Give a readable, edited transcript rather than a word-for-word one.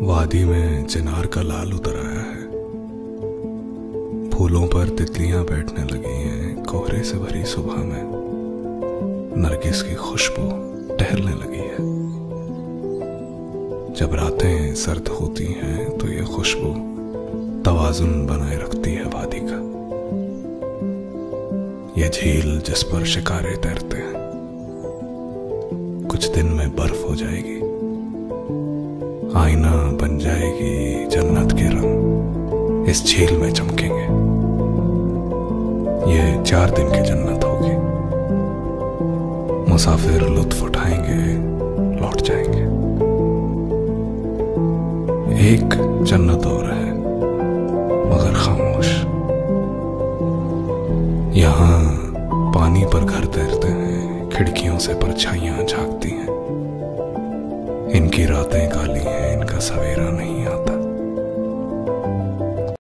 वादी में चिनार का लाल उतर आया है। फूलों पर तितलियां बैठने लगी हैं कोहरे से भरी सुबह में। नरगिस की खुशबू टहलने लगी है। जब रातें सर्द होती हैं तो ये खुशबू तवाजुन बनाए रखती है वादी का। ये झील जिस पर शिकारे तैरते हैं कुछ दिन में बर्फ हो जाएगी। आईना बन जाएगी जन्नत के रंग इस झील में चमकेंगे। ये 4 दिन की जन्नत होगी। मुसाफिर लुत्फ उठाएंगे, लौट जाएंगे। एक जन्नत और है मगर खामोश। यहां पानी पर घर तैरते हैं, खिड़कियों से परछाइयां झांकती हैं। इनकी रातें काली हैं, इनका सवेरा